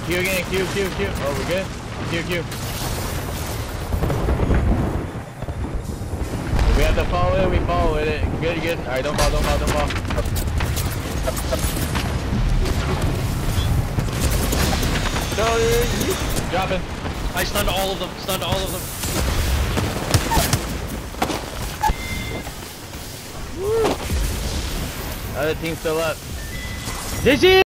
Q again, Q. Oh, we're good? Q. If we have to follow it, we follow it. Good. Alright, don't fall. No, dropping. I stunned all of them. Woo. Other team's still up. GG!